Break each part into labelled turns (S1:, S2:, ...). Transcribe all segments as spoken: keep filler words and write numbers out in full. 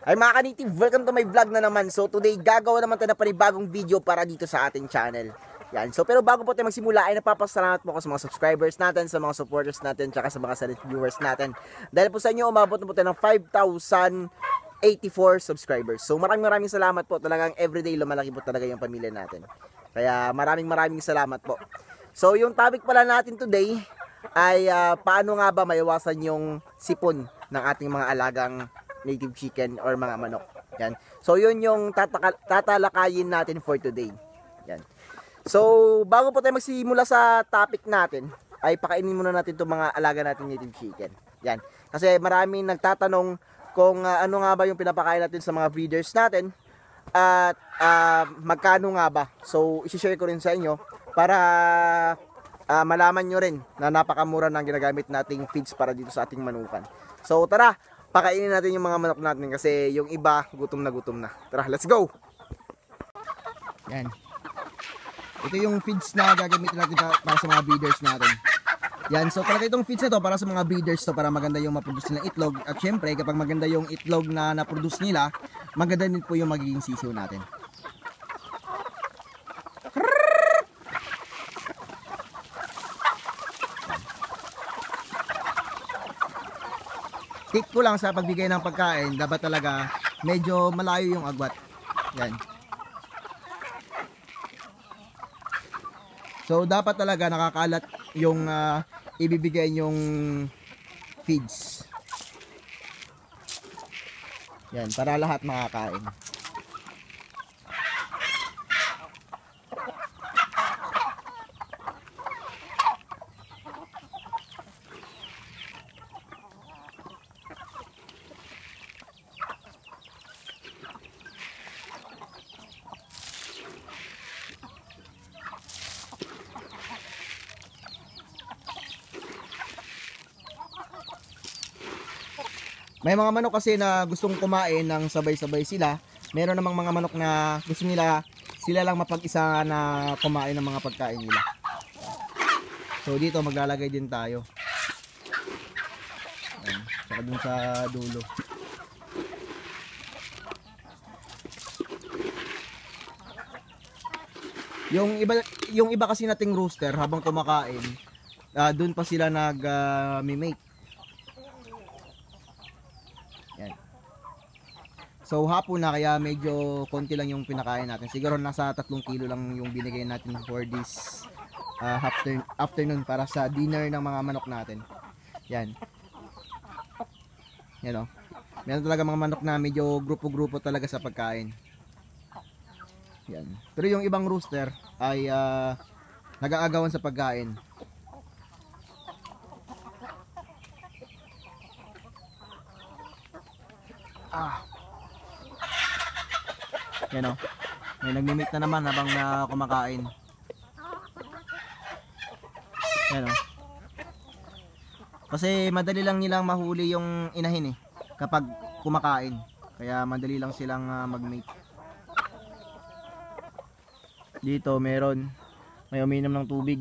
S1: Ay mga ka-native, welcome to my vlog na naman. So today gagawa naman tayo na panibagong video para dito sa ating channel. Yan. So pero bago po tayo magsimula ay napapasalamat po ako sa mga subscribers natin, sa mga supporters natin, tsaka sa mga silent viewers natin. Dahil po sa inyo umabot na po tayo ng five thousand eighty-four subscribers. So maraming maraming salamat po. Talagang everyday lumalaki po talaga yung pamilya natin. Kaya maraming maraming salamat po. So yung topic pala natin today ay uh, paano nga ba maiwasan yung sipon ng ating mga alagang native chicken or mga manok. Yan. So yun yung tataka- tatalakayin natin for today. Yan. So bago po tayo magsimula sa topic natin, ay pakainin muna natin itong mga alaga natin native chicken. Yan. Kasi maraming nagtatanong kung uh, ano nga ba yung pinapakain natin sa mga breeders natin at uh, magkano nga ba. So isi-share ko rin sa inyo para uh, malaman nyo rin na napakamura ng ginagamit nating feeds para dito sa ating manukan. So tara, pakainin natin yung mga manok natin kasi yung iba gutom na gutom na. Tara, let's go! Yan. Ito yung feeds na gagamitin natin para sa mga breeders natin. Yan, so talaga itong feeds na to para sa mga breeders to para maganda yung maproduce nilang itlog. At syempre, kapag maganda yung itlog na naproduce nila, maganda din po yung magiging sisiw natin. Tip ko lang sa pagbigay ng pagkain, dapat talaga medyo malayo yung agwat. Yan. So dapat talaga nakakalat yung uh, ibibigay yung feeds. Yan, para lahat makakain. May mga manok kasi na gustong kumain ng sabay-sabay sila. Meron namang mga manok na gusto nila sila lang mapag-isa na kumain ng mga pagkain nila. So dito maglalagay din tayo. Ayan, saka dun sa dulo. Yung iba yung iba kasi nating rooster habang kumakain, uh, dun pa sila nag-mimate. Uh, Yan. So hapon na kaya medyo konti lang yung pinakain natin. Siguro nasa tatlong kilo lang yung binigay natin for this uh, after, afternoon para sa dinner ng mga manok natin. Yan. Yan o. Meron talaga mga manok na medyo grupo-grupo talaga sa pagkain. Yan. Pero yung ibang rooster ay uh, nag-aagawan sa pagkain. Ah. Yan o. May nagmimik na naman habang na kumakain. Yan o. Kasi madali lang nilang mahuli yung inahin eh kapag kumakain. Kaya madali lang silang uh, mag-mate. Dito meron. May uminom ng tubig.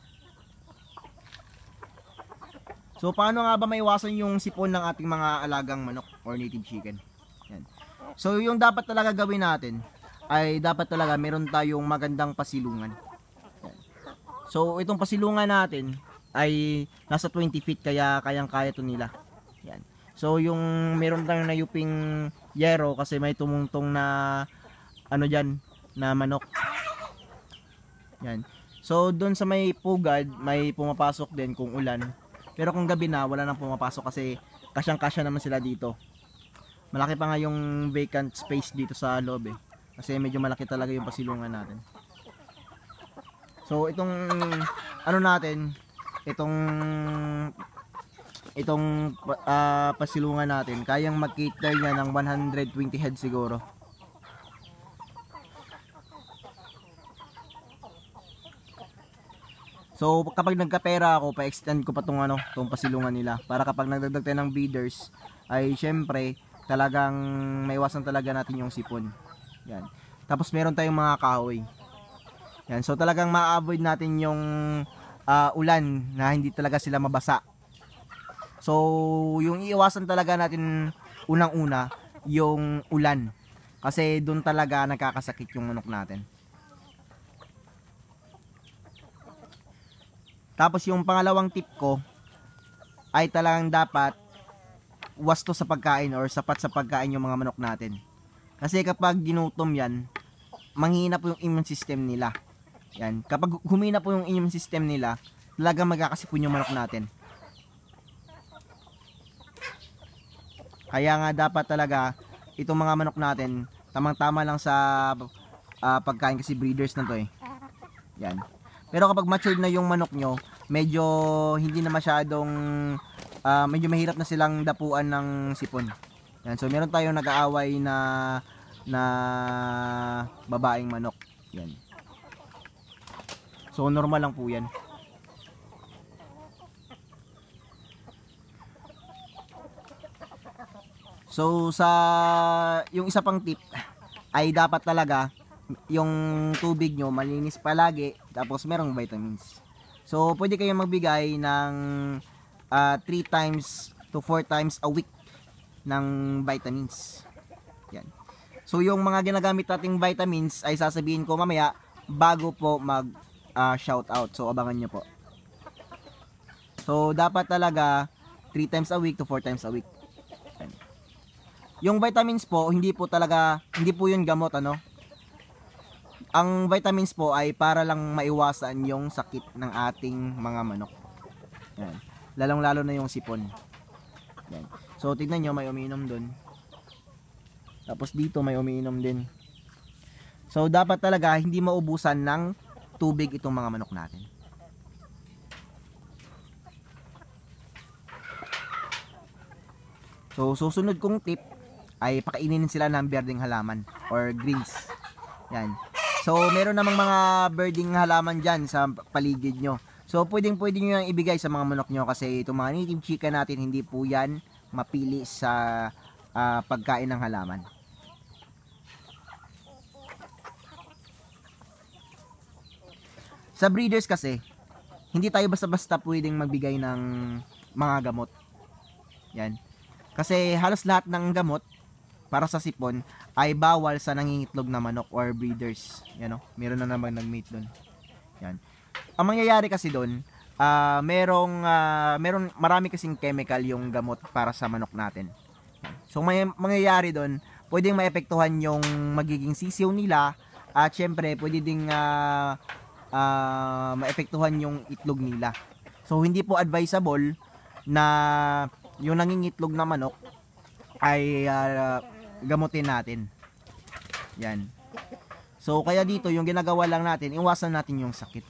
S1: So paano nga ba maiwasan yung sipon ng ating mga alagang manok or native chicken? Yan. So yung dapat talaga gawin natin ay dapat talaga meron tayong magandang pasilungan. Yan. So itong pasilungan natin ay nasa twenty feet kaya kayang-kaya to nila. Yan. So yung meron tayong nayuping yero kasi may tumungtong na ano diyan na manok. Yan. So doon sa may pugad may pumapasok din kung ulan. Pero kung gabi na, wala nang pumapasok kasi kasyang-kasya naman sila dito. Malaki pa nga yung vacant space dito sa loob eh. Kasi medyo malaki talaga yung pasilungan natin. So itong ano natin, itong itong uh, pasilungan natin, kayang mag-cater niya ng one hundred twenty heads siguro. So kapag nagkapera ako, pa-extend ko pa tong ano, tong pasilungan nila para kapag nagdagdag tayo ng breeders ay syempre talagang maiwasan talaga natin yung sipon. Yan. Tapos meron tayong mga kahoy. Yan. So talagang ma-avoid natin yung uh, ulan na hindi talaga sila mabasa. So yung iiwasan talaga natin unang-una yung ulan. Kasi doon talaga nagkakasakit yung manok natin. Tapos yung pangalawang tip ko ay talagang dapat wasto sa pagkain or sapat sa pagkain yung mga manok natin. Kasi kapag ginutom yan, manghina po yung immune system nila. Yan. Kapag humina po yung immune system nila, talagang magkakasipon yung manok natin. Kaya nga dapat talaga itong mga manok natin, tamang-tama lang sa uh, pagkain kasi breeders na to eh. Yan. Pero kapag matured na yung manok nyo, medyo hindi na masyadong, uh, medyo mahirap na silang dapuan ng sipon. Yan. So meron tayong nag-aaway na na babaeng manok. Yan. So normal lang po yan. So sa yung isa pang tip ay dapat talaga yung tubig nyo malinis palagi, tapos merong vitamins. So pwede kayong magbigay ng uh, three times to four times a week ng vitamins. Yan. So yung mga ginagamit nating vitamins ay sasabihin ko mamaya bago po mag uh, shout out. So abangan nyo po. So dapat talaga three times a week to four times a week. Yan. Yung vitamins po, hindi po talaga, hindi po yun gamot, ano. Ang vitamins po ay para lang maiwasan yung sakit ng ating mga manok. Yan. Lalong lalo na yung sipon. Yan. So tignan nyo, may umiinom dun. Tapos dito may umiinom din. So dapat talaga hindi maubusan ng tubig itong mga manok natin. So susunod kong tip ay pakainin sila ng berdeng halaman or greens. Yan. So meron namang mga berdeng halaman dyan sa paligid nyo. So pwedeng pwede nyo yung ibigay sa mga manok nyo kasi itong mga native chicken natin hindi po yan mapili sa uh, pagkain ng halaman. Sa breeders kasi hindi tayo basta-basta pwedeng magbigay ng mga gamot. Yan. Kasi halos lahat ng gamot para sa sipon ay bawal sa nangingitlog na manok or breeders. Yan o, meron na naman nag-mate doon. Yan. Ang mangyayari kasi doon, uh, merong, uh, meron, marami kasing chemical yung gamot para sa manok natin. Yan. So may mangyayari doon, pwedeng maepektuhan yung magiging sisiw nila at syempre pwede ding uh, uh, maepektuhan yung itlog nila. So hindi po advisable na yung nangingitlog na manok ay uh, gamutin natin. Yan. So kaya dito yung ginagawa lang natin, iwasan natin yung sakit.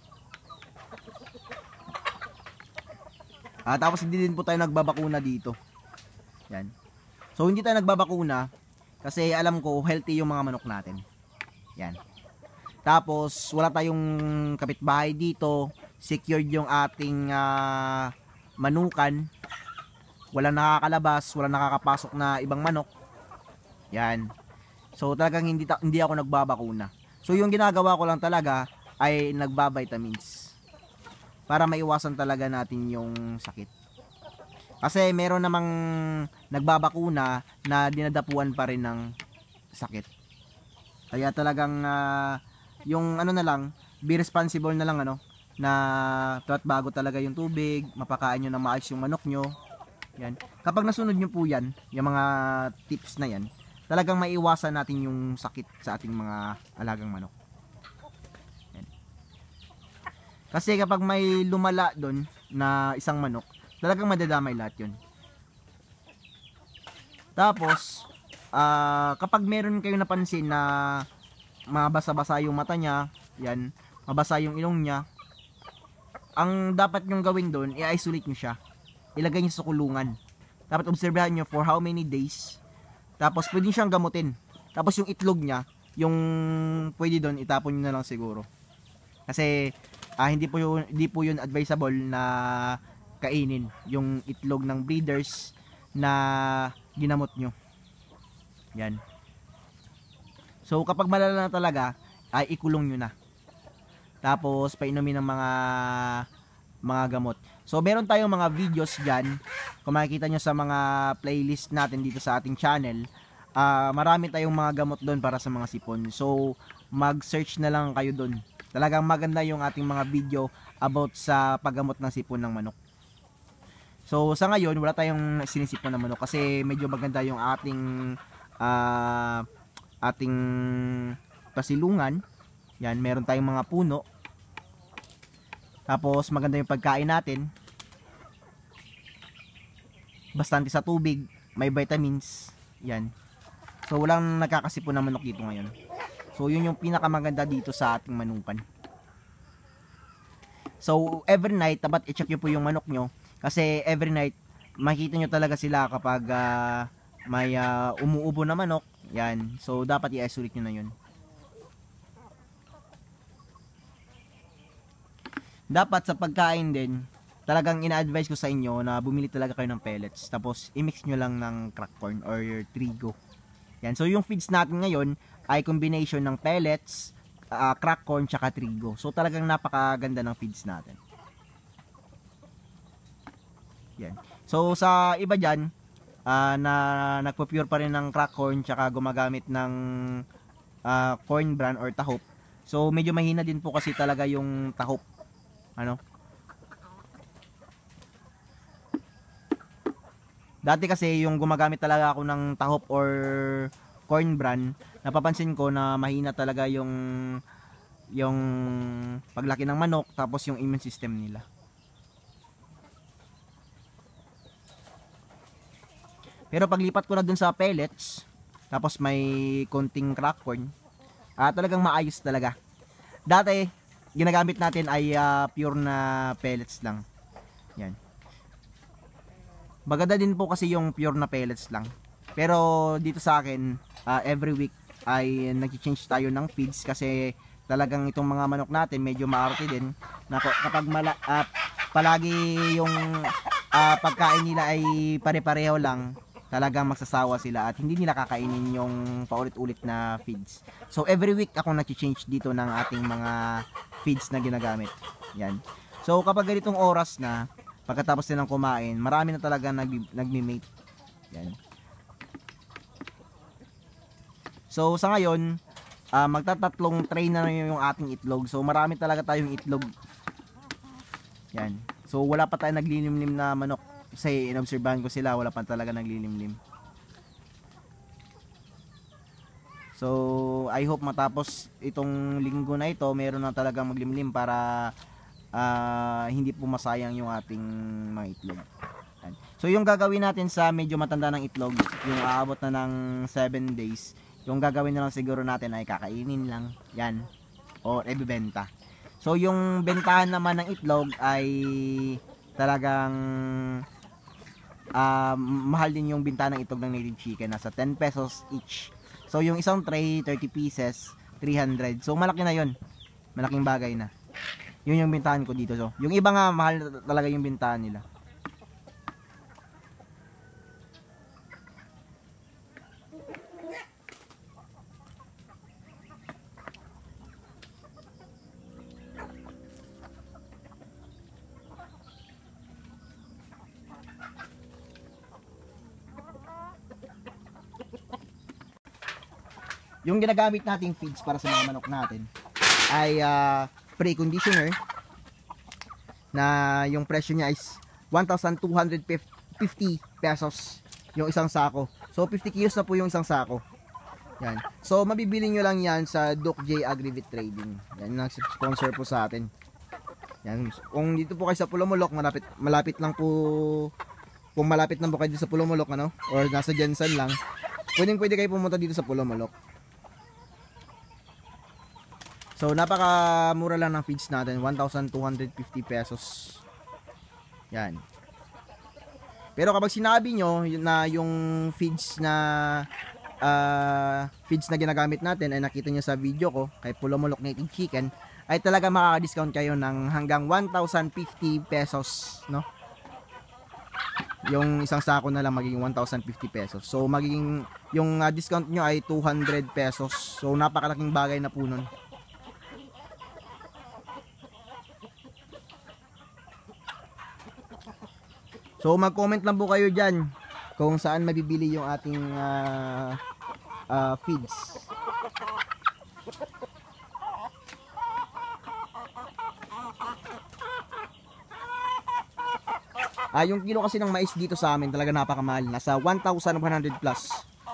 S1: Ah, tapos hindi din po tayo nagbabakuna dito. Yan. So hindi tayo nagbabakuna kasi alam ko healthy yung mga manok natin. Yan. Tapos wala tayong kapitbahay dito, secured yung ating uh, manukan. Walang nakakalabas, walang nakakapasok na ibang manok. Yan. So talagang hindi hindi ako nagbabakuna. So yung ginagawa ko lang talaga ay nagba-vitamins para maiwasan talaga natin yung sakit. Kasi meron namang nagbabakuna na dinadapuan pa rin ng sakit. Kaya talagang uh, yung ano na lang, be responsible na lang ano, na tuwat bago talaga yung tubig, mapakain nyo ng maayos yung manok nyo. Yan. Kapag nasunod nyo po yan, yung mga tips na yan, talagang maiwasan natin yung sakit sa ating mga alagang manok. Yan. Kasi kapag may lumala doon na isang manok, talagang madadamay lahat yun. Tapos, uh, kapag meron kayong napansin na mabasa-basa yung mata niya, yan, mabasa yung ilong niya, ang dapat nyong gawin doon, i-isolate nyo siya. Ilagay nyo sa kulungan. Dapat obserbahan nyo for how many days. Tapos pwede siyang gamutin. Tapos yung itlog niya, yung pwede doon, itapon nyo na lang siguro. Kasi ah, hindi po yun, hindi po yun advisable na kainin yung itlog ng breeders na ginamot nyo. Yan. So kapag malala na talaga, ay ikulong nyo na. Tapos painumin ng mga mga gamot. So meron tayong mga videos dyan. Kung makikita nyo sa mga playlist natin dito sa ating channel, uh, marami tayong mga gamot doon para sa mga sipon. So mag-search na lang kayo doon. Talagang maganda yung ating mga video about sa paggamot ng sipon ng manok. So sa ngayon wala tayong sinisipon ng manok kasi medyo maganda yung ating uh, ating pasilungan. Yan, meron tayong mga puno. Tapos maganda yung pagkain natin. Bastante sa tubig, may vitamins. Yan. So walang nagkakasipon ng manok dito ngayon. So yun yung pinakamaganda dito sa ating manukan. So every night dapat i-check nyo po yung manok nyo kasi every night makikita nyo talaga sila kapag uh, may uh, umuubo na manok. Yan. So dapat i-isolate nyo na yun. Dapat sa pagkain din, talagang ina-advise ko sa inyo na bumili talaga kayo ng pellets. Tapos i-mix nyo lang ng crack corn or trigo. Yan. So yung feeds natin ngayon ay combination ng pellets, uh, crack corn, tsaka trigo. So talagang napakaganda ng feeds natin. Yan. So sa iba dyan, uh, na nagpo-pure pa rin ng crack corn, tsaka gumagamit ng uh, corn bran or tahop. So medyo mahina din po kasi talaga yung tahop. Ano? Dati kasi yung gumagamit talaga ako ng tahop or corn bran, napapansin ko na mahina talaga yung yung paglaki ng manok tapos yung immune system nila. Pero paglipat ko na dun sa pellets, tapos may konting crack corn, ah, talagang maayos talaga. Dati ginagamit natin ay uh, pure na pellets lang. Yan. Maganda din po kasi yung pure na pellets lang. Pero dito sa akin, uh, every week ay nag-change tayo ng feeds kasi talagang itong mga manok natin medyo maarte din. Na kapag mala, uh, palagi yung uh, pagkain nila ay pare-pareho lang, talagang magsasawa sila at hindi nila kakainin yung paulit-ulit na feeds. So every week ako nag-change dito ng ating mga feeds na ginagamit. Yan. So kapag ganitong oras na, pagkatapos nilang kumain, marami na talaga nagmi-mate. Yan. So sa ngayon, uh, magtatatlong tray na yung ating itlog. So marami talaga tayong itlog. Yan. So wala pa tayong naglilimlim na manok. Kasi inobserbahan ko sila, wala pa talaga naglilimlim. So I hope matapos itong linggo na ito, meron na talaga maglimlim para uh, hindi po masayang yung ating mga itlog. So yung gagawin natin sa medyo matanda ng itlog, yung aabot na ng seven days, yung gagawin na lang siguro natin ay kakainin lang yan o ibebenta. So yung bentahan naman ng itlog ay talagang uh, mahal din yung binta ng itlog ng native chicken, nasa ten pesos each. So yung isang tray thirty pieces, three hundred. So malaki na yun, malaking bagay na. Yun yung bintahan ko dito. So yung iba nga mahal talaga yung bintahan nila. Yung ginagamit nating feeds para sa mga manok natin ay uh, pre-conditioner na yung presyo niya is one thousand two hundred fifty pesos yung isang sako. So fifty kilos na po yung isang sako. Yan. So mabibili nyo lang yan sa Doc J Agrivet Trading. Yan ang sponsor po sa atin. Yan. Kung dito po kayo sa Pulomolok, malapit malapit lang po, kung malapit lang po kayo dito sa Pulomolok, ano, or nasa Jensen lang, pwedeng pwede kayo pumunta dito sa Pulomolok. So napakamura lang ng feeds natin, one thousand two hundred fifty pesos. Yan. Pero kapag sinabi nyo na yung feeds na uh, feeds na ginagamit natin ay nakita nyo sa video ko kay Pulomolok Native Chicken, ay talaga makaka-discount kayo ng hanggang one thousand fifty pesos, no? Yung isang sako na lang magiging one thousand fifty pesos. So magiging yung uh, discount nyo ay two hundred pesos. So napakalaking bagay na po nun. So mag-comment lang po kayo dyan kung saan mabibili yung ating uh, uh, feeds. Ah, yung kilo kasi ng mais dito sa amin talaga napakamahal. Nasa one thousand one hundred plus.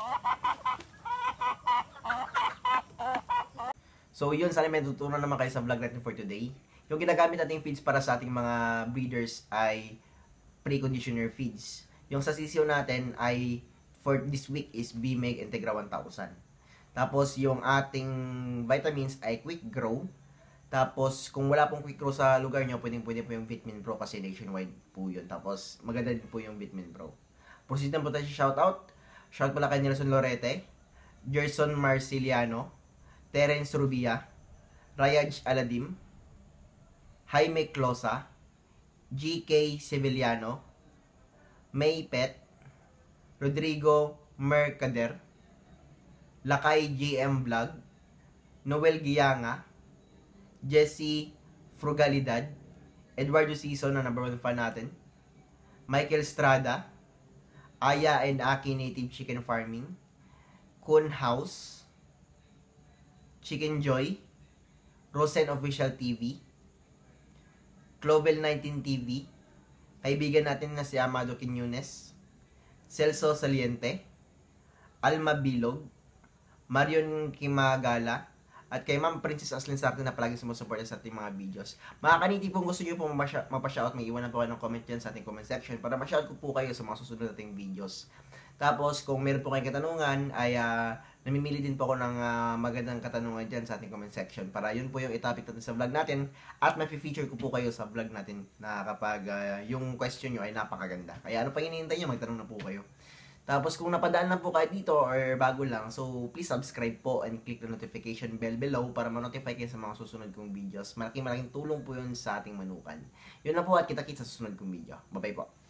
S1: So yun, sana may tutunan naman kayo sa vlog natin for today. Yung ginagamit nating feeds para sa ating mga breeders ay pre-conditioner feeds. Yung sa sisiyo natin ay for this week is B M E G Integra one thousand. Tapos yung ating vitamins ay Quick Grow. Tapos, kung wala pong Quick Grow sa lugar nyo, pwedeng pwede po yung Vitamin Pro kasi nationwide po yun. Tapos, maganda din po yung Vitamin Pro. Proceed na po tayo sa shoutout. Shout pala kay Nelson Lorete, Gerson Marciliano, Terence Rubia, Rayaj Aladim, Jaime Closa, G K Sevillano, May Pet, Rodrigo Mercader, Lakay G M Vlog, Noel Gianga, Jesse Frugalidad, Eduardo Sison na number one fan natin, Michael Strada, Aya and Aki Native Chicken Farming, Kun House, Chicken Joy, Rosen Official T V, Clovel nineteen T V, kaibigan natin na si Amado Quiñones, Celso Saliente, Alma Bilog, Marion Kimagala, at kay Ma'am Princess Aslin Sarte na palagi sumusuporta sa ating mga videos. Mga kaniti, kung gusto nyo po mapashoutout, may iwan na po kayo ng comment dyan sa ating comment section para ma-shoutout ko po kayo sa mga susunod nating videos. Tapos, kung meron po kayong katanungan, ay uh, namimili din po ako ng uh, magandang katanungan dyan sa ating comment section para yun po yung itopic natin sa vlog natin at ma-feature ko po kayo sa vlog natin na kapag uh, yung question nyo ay napakaganda. Kaya ano pa hinihintay nyo, magtanong na po kayo. Tapos kung napadaan lang po kayo dito or bago lang, so please subscribe po and click the notification bell below para ma-notify kayo sa mga susunod kong videos. Malaking malaking tulong po yun sa ating manukan. Yun na po at kita-kits sa susunod kong video. Bye-bye po.